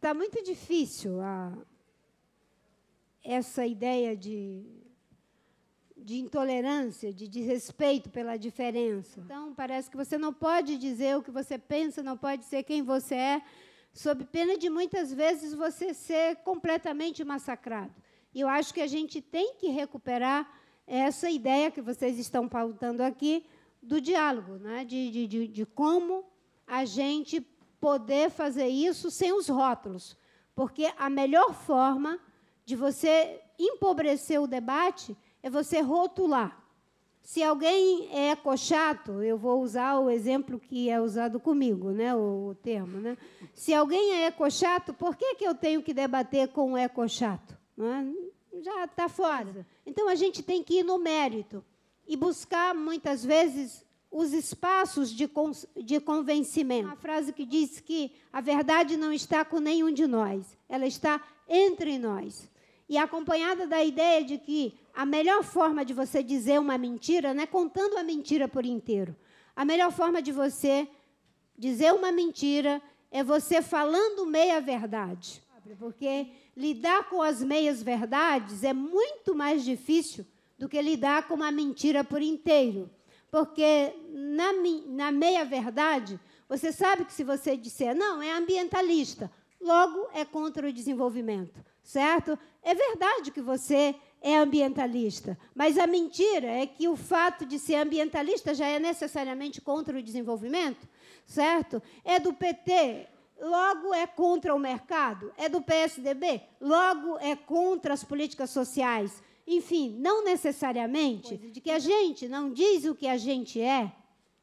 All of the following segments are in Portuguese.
Está muito difícil essa ideia de intolerância, de desrespeito pela diferença. Então, parece que você não pode dizer o que você pensa, não pode ser quem você é, sob pena de, muitas vezes, você ser completamente massacrado. E eu acho que a gente tem que recuperar essa ideia que vocês estão pautando aqui, do diálogo, né? de como a gente poder fazer isso sem os rótulos. Porque a melhor forma de você empobrecer o debate é você rotular. Se alguém é ecochato, eu vou usar o exemplo que é usado comigo, né, o termo. Né? Se alguém é ecochato, por que eu tenho que debater com o ecochato? Já está fora. Então, a gente tem que ir no mérito e buscar, muitas vezes, os espaços de convencimento. Uma frase que diz que a verdade não está com nenhum de nós, ela está entre nós. E acompanhada da ideia de que a melhor forma de você dizer uma mentira não é contando a mentira por inteiro. A melhor forma de você dizer uma mentira é você falando meia-verdade. Porque lidar com as meias-verdades é muito mais difícil do que lidar com uma mentira por inteiro. Porque na meia-verdade, você sabe que se você disser, não, é ambientalista, logo é contra o desenvolvimento, certo? É verdade que você é ambientalista, mas a mentira é que o fato de ser ambientalista já é necessariamente contra o desenvolvimento, certo? É do PT, logo é contra o mercado. É do PSDB, logo é contra as políticas sociais. Enfim, não necessariamente, de que a gente não diz o que a gente é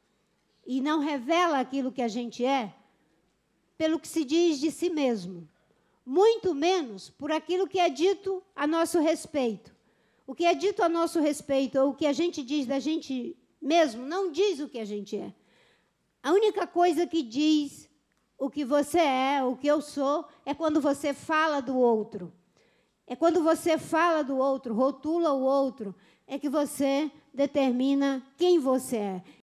e não revela aquilo que a gente é pelo que se diz de si mesmo, muito menos por aquilo que é dito a nosso respeito. O que é dito a nosso respeito, ou o que a gente diz da gente mesmo, não diz o que a gente é. A única coisa que diz o que você é, o que eu sou, é quando você fala do outro. É quando você fala do outro, rotula o outro, é que você determina quem você é.